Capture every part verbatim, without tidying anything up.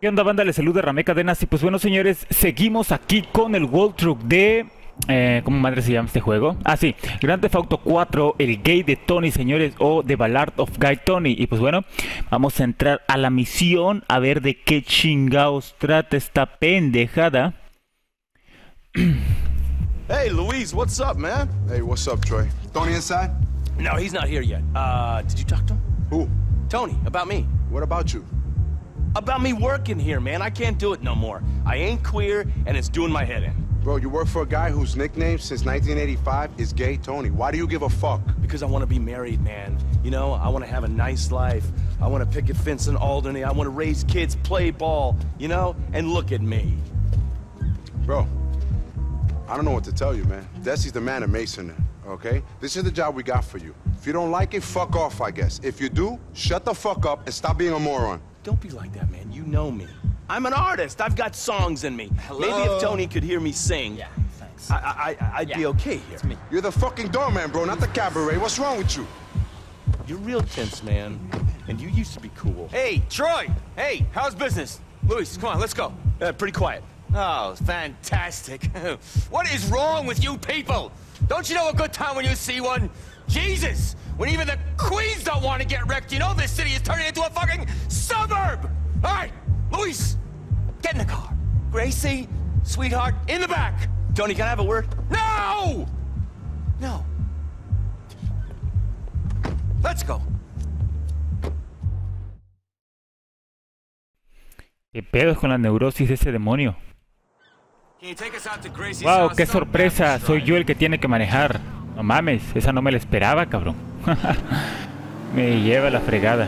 ¿Qué onda, banda? Les saluda Ramé Cadenas. Y pues bueno, señores, seguimos aquí con el walkthrough de... Eh, ¿Cómo madre se llama este juego? Ah, sí, Grand Theft Auto cuatro, el gay de Tony, señores, o The Ballad of Gay Tony. Y pues bueno, vamos a entrar a la misión a ver de qué chingados trata esta pendejada. Hey, Luis, what's up, man? Hey, what's up, Troy? Tony inside? No, he's not here yet. Uh, did you talk to him? Who? Tony, about me. What about you? About me working here, man. I can't do it no more. I ain't queer, and it's doing my head in. Bro, you work for a guy whose nickname since nineteen eighty-five is Gay Tony. Why do you give a fuck? Because I want to be married, man. You know, I want to have a nice life. I want to picket fence in Alderney. I want to raise kids, play ball, you know? And look at me. Bro, I don't know what to tell you, man. Desi's the man at Mason, okay? This is the job we got for you. If you don't like it, fuck off, I guess. If you do, shut the fuck up and stop being a moron. Don't be like that, man. You know me. I'm an artist. I've got songs in me. Hello? Maybe if Tony could hear me sing, Yeah, thanks. I, I, I'd Yeah, be okay here. It's me. You're the fucking doorman, bro, not the cabaret. What's wrong with you? You're real tense, man. And you used to be cool. Hey, Troy! Hey, how's business? Luis, come on, let's go. Uh, pretty quiet. Oh, fantastic. What is wrong with you people? Don't you know a good time when you see one? Jesus! When even the queens don't want to get wrecked, you know this city is turning into a fucking suburb! All right, Luis, get in the car. Gracie, sweetheart, in the back. Tony, can I have a word? No! No. Let's go. ¿Qué pedos con la neurosis de ese demonio? Can you take us out to Gracie's Wow, house? qué Don't sorpresa. Baptist Soy Drive. yo el que tiene que manejar. No mames, esa no me la esperaba, cabrón. Me lleva la fregada.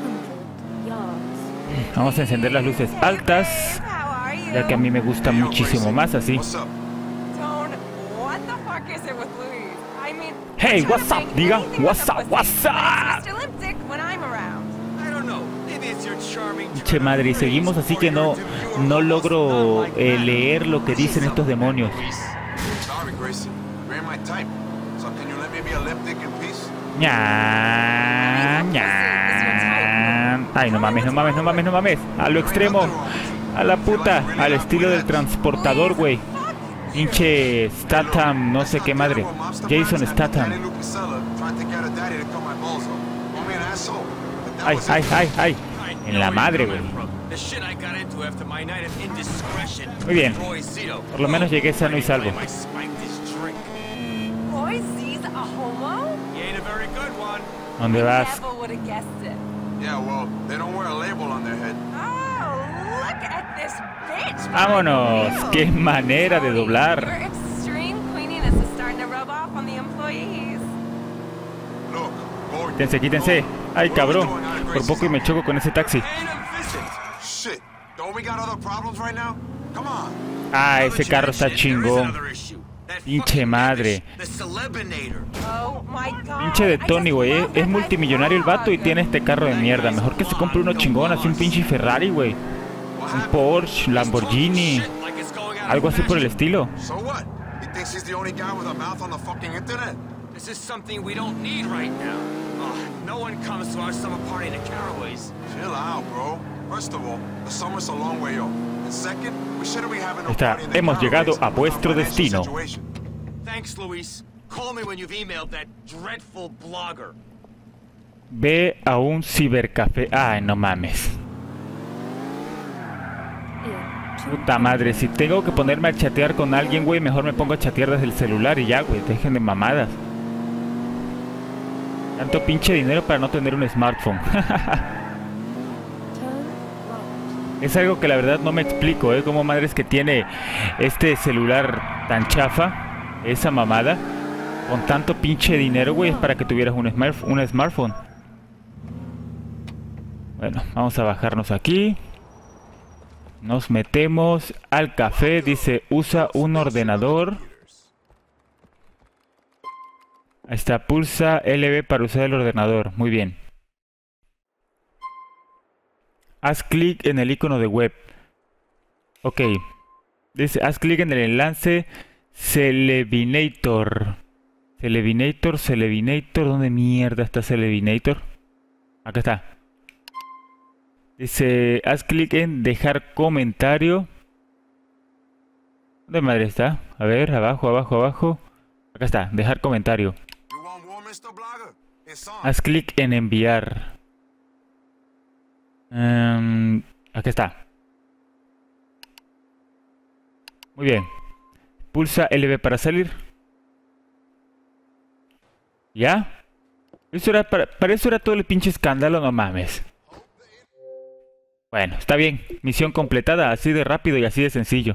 Vamos a encender las luces altas, ya que a mí me gusta Hey, yo, muchísimo Gracie. más así. What's up? Tone, what the fuck is it with Louise? I mean, Hey, I'm what's trying up, to make diga? anything What's with a up, pussy, what's but up? it's just a lip dick when I'm around. I don't know. Maybe it's your charming Che madre, y seguimos así que no, no logro eh, leer lo que dicen estos demonios. Sorry, Gracie. You ain't my type. So can you let me be a lip dick in peace? Ña, ña. Ay, no mames, no mames, no mames, no mames. A lo extremo, a la puta, al estilo del transportador, güey. Pinche Statham, no sé qué madre. Jason Statham. Ay, ay, ay, ay. En la madre, güey. Muy bien. Por lo menos llegué sano y salvo. Roy Z's a homo? ¿Dónde vas? Never would have guessed it. Yeah, well, they don't wear a label on their head. Oh, look at this bitch. Vámonos. Qué manera de Your doblar. extreme queeniness is starting to rub off on the employees. Look, boy. Quítense, quítense. Ay, cabrón. Por poco y me choco con ese taxi. Shit. Don't we got other problems right now? Come on. Ah, ese carro está chingón. Pinche madre. Oh my god. Pinche de I just Tony, güey. love Es that multimillonario el vato y vlog. tiene este carro de mierda. Mejor que se compre uno chingón, así un pinche Ferrari, güey. Un Porsche, Lamborghini, algo así por el estilo. So what? He thinks he's the only guy with a mouth on the fucking internet? This is something we don't need right now. Oh, no one comes to our summer party to Carraway's. Chill out, bro. First of all, the summer's a long way off. And second, we shouldn't be having a Está, party in the hemos llegado Carraways a with vuestro our financial destino. situation. Thanks, Luis. Call me when you've emailed that dreadful blogger. Ve a un cibercafé. Ay, no mames. Puta madre, si tengo que ponerme a chatear con alguien, güey, mejor me pongo a chatear desde el celular y ya, güey. Dejen de mamadas. Tanto pinche dinero para no tener un smartphone. Es algo que la verdad no me explico, ¿eh? Como madres que tiene este celular tan chafa, esa mamada, con tanto pinche dinero, güey, es para que tuvieras un, smart un smartphone. Bueno, vamos a bajarnos aquí. Nos metemos al café, dice, usa un ordenador. Ahí está, pulsa L B para usar el ordenador, muy bien. Haz clic en el icono de web. Ok. Dice, haz clic en el enlace Celebinator. Celebinator, Celebinator. ¿Dónde mierda está Celebinator? Acá está. Dice, haz clic en dejar comentario. ¿Dónde madre está? A ver, abajo, abajo, abajo. Acá está, dejar comentario. Haz clic en enviar. Um, acá está. Muy bien. Pulsa L B para salir. ¿Ya? Eso era para, para eso era todo el pinche escándalo, no mames. Bueno, está bien. Misión completada, así de rápido y así de sencillo.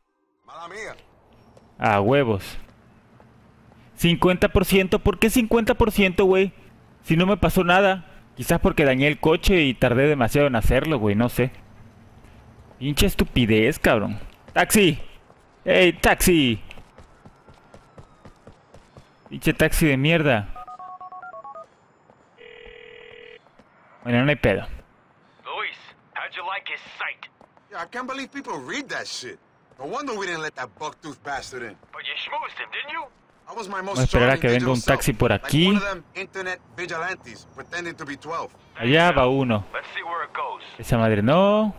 A huevos. cincuenta por ciento. ¿Por qué cincuenta por ciento, güey? Si no me pasó nada. Quizás porque dañé el coche y tardé demasiado en hacerlo, güey. No sé. Pinche estupidez, cabrón. ¡Taxi! ¡Ey, taxi! Pinche taxi de mierda. Bueno, no hay pedo. Luis, how'd you like his sight? Yeah, I can't believe people read that shit. No wonder we didn't let that buck-toothed bastard in. But you schmoozed him, didn't you? I was my most Vamos a esperar a que charming venga un digital taxi self, por like aquí. one of them internet vigilantes pretending to be twelve. Allá va uno. Let's see where it goes. Esa madre no.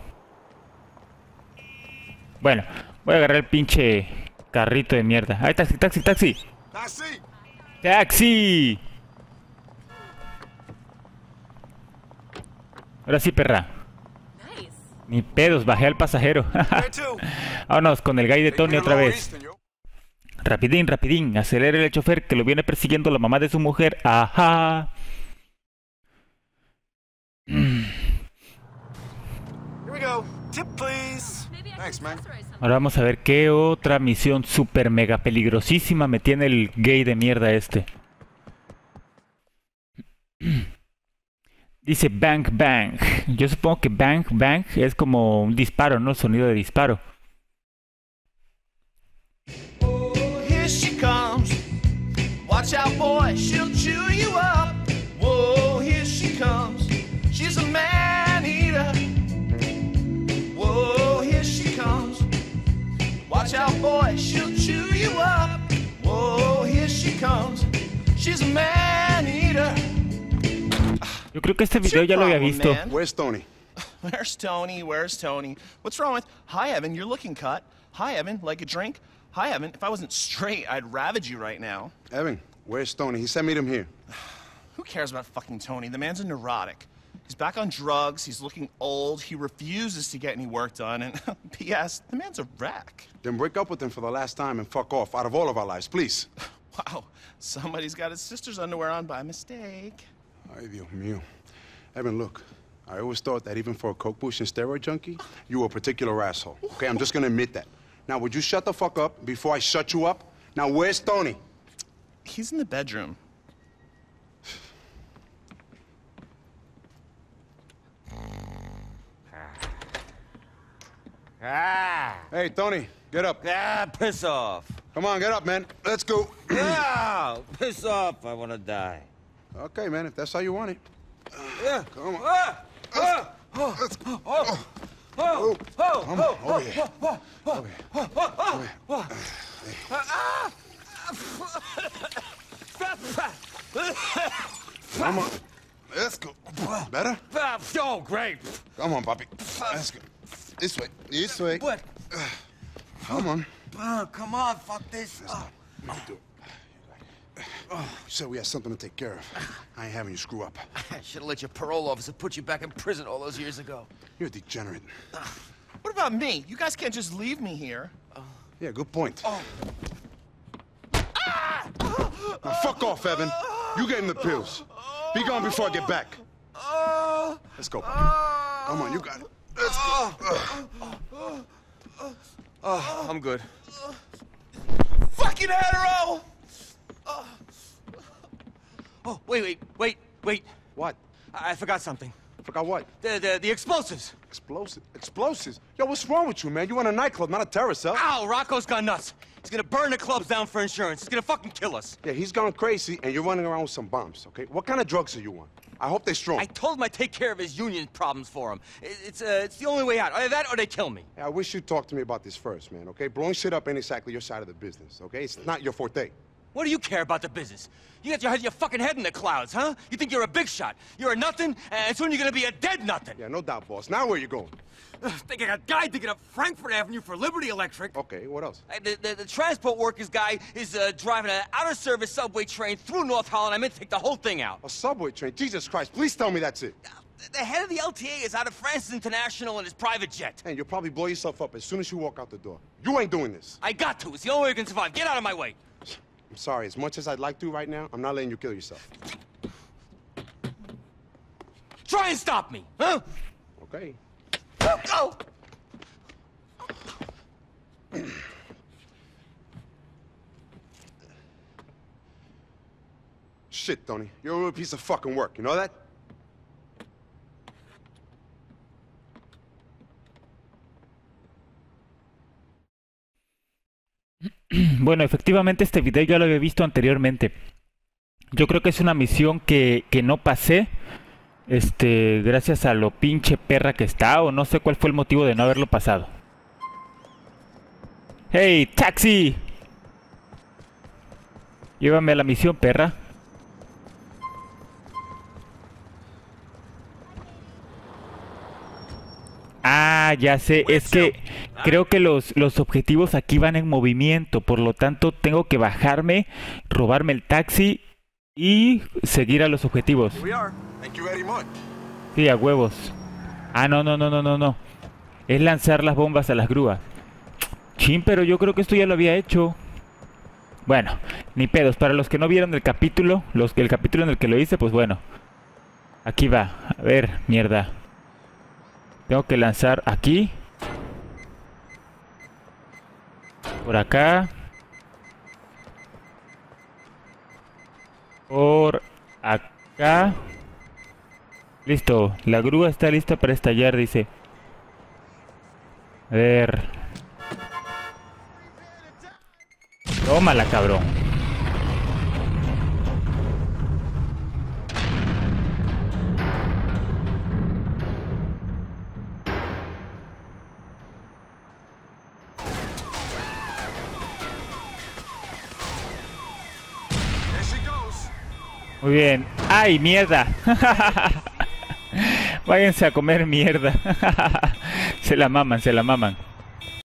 Bueno, voy a agarrar el pinche carrito de mierda. ¡Ay, taxi, taxi, taxi! Taxi! ¡Taxi! Ahora sí, perra. Nice. Ni pedos, bajé al pasajero. Vámonos con el guy de Tony otra vez. Rapidín, rapidín, acelera el chofer que lo viene persiguiendo la mamá de su mujer. Ajá. Here we go. Tip, please. Thanks, man. Ahora vamos a ver qué otra misión super mega peligrosísima me tiene el gay de mierda este. Dice bang bang. Yo supongo que bang bang es como un disparo, ¿no? Sonido de disparo. Here she comes. Watch out, boy, she'll chew you up. Whoa, here she comes. She's a man eater. Whoa, here she comes. Watch out, boy, she'll chew you up. Whoa, here she comes. She's a man eater. Yo creo que este video ya lo había visto. Where's Tony? Where's Tony? Where's Tony? What's wrong with... Hi, Evan, you're looking cut. Hi, Evan, like a drink? Hi, Evan, if I wasn't straight, I'd ravage you right now. Evan, where's Tony? He said meet him here. Who cares about fucking Tony? The man's a neurotic. He's back on drugs, he's looking old, he refuses to get any work done, and P S, the man's a wreck. Then break up with him for the last time and fuck off out of all of our lives, please. Wow, somebody's got his sister's underwear on by mistake. Ay, Dios mío. Evan, look, I always thought that even for a coke pushing steroid junkie, you were a particular asshole. Okay, I'm just gonna admit that. Now, would you shut the fuck up before I shut you up? Now, where's Tony? He's in the bedroom. Ah! Hey, Tony, get up. Ah, piss off. Come on, get up, man. Let's go. Ah, piss off. I want to die. Okay, man, if that's how you want it. Yeah. Come on. Ah! Ah! Oh! Let's go. Oh! Oh, Oh! come on, over here. Over here. Over here. Come on. Let's go. Better? Ah, oh, great. Come on, Bobby. Let's go. This way. This way. What? Come on. Oh, come on, fuck this. Oh. Let me do it. Oh, you said we had something to take care of. I ain't having you screw up. I should have let your parole officer put you back in prison all those years ago. You're a degenerate. What about me? You guys can't just leave me here. Yeah, good point. Now fuck off, Evan. You gave him the pills. Be gone before I get back. Let's go, Bobby. Come on, you got it. Let's go. Oh, I'm good. Fucking hetero! Oh, wait, wait, wait, wait. What? I, I forgot something. Forgot what? The, the, the explosives. Explosive. Explosives? Yo, what's wrong with you, man? You in a nightclub, not a terror cell. Ow, Rocco's gone nuts. He's gonna burn the clubs down for insurance. He's gonna fucking kill us. Yeah, he's gone crazy, and you're running around with some bombs, okay? What kind of drugs are you on? I hope they're strong. I told him I'd take care of his union problems for him. It, it's, uh, it's the only way out. Either that or they kill me. Hey, I wish you'd talk to me about this first, man, okay? Blowing shit up ain't exactly your side of the business, okay? It's not your forte. What do you care about the business? You got your head, your fucking head in the clouds, huh? You think you're a big shot. You're a nothing, and soon you're gonna be a dead nothing. Yeah, no doubt, boss. Now where you going? Ugh, think I got guy digging up Frankfurt Avenue for Liberty Electric. Okay, what else? Uh, The, the, the transport workers guy is uh, driving an out-of-service subway train through North Holland. I meant to take the whole thing out. A subway train? Jesus Christ, please tell me that's it. Uh, The head of the L T A is out of Francis International in his private jet. And you'll probably blow yourself up as soon as you walk out the door. You ain't doing this. I got to. It's the only way we can survive. Get out of my way. I'm sorry, as much as I'd like to right now, I'm not letting you kill yourself. Try and stop me, huh? Okay. Go! Shit, Tony. You're a real piece of fucking work, you know that? Bueno, efectivamente este video ya lo había visto anteriormente. Yo creo que es una misión que, que no pasé. Este, gracias a lo pinche perra que está, o no sé cuál fue el motivo de no haberlo pasado. ¡Hey, taxi! Llévame a la misión, perra. Ah, ya sé, es que creo que los, los objetivos aquí van en movimiento, por lo tanto tengo que bajarme, robarme el taxi y seguir a los objetivos. Thank you very much. Sí, a huevos. Ah, no, no, no, no, no, no. Es lanzar las bombas a las grúas. Chin, pero yo creo que esto ya lo había hecho. Bueno, ni pedos. Para los que no vieron el capítulo, los el capítulo en el que lo hice, pues bueno. Aquí va. A ver, mierda. Tengo que lanzar aquí. Por acá. Por acá. Listo. La grúa está lista para estallar, dice. A ver. Tómala, cabrón. Muy bien. ¡Ay, mierda! Váyanse a comer mierda. Se la maman, se la maman.